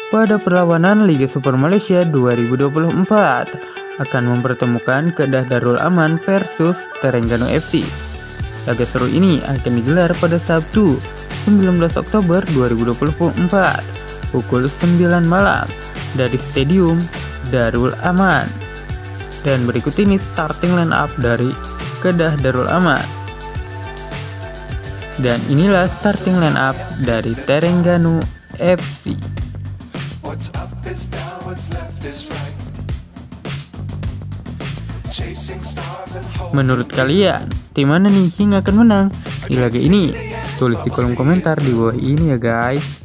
pada perlawanan Liga Super Malaysia 2024 akan mempertemukan Kedah Darul Aman versus Terengganu FC. Laga seru ini akan digelar pada Sabtu 19 Oktober 2024 pukul 9 malam dari Stadium Darul Aman. Dan berikut ini starting line up dari Kedah Darul Aman. Dan inilah starting line up dari Terengganu FC. Menurut kalian, tim mana nih yang akan menang di laga ini? Tulis di kolom komentar di bawah ini ya guys.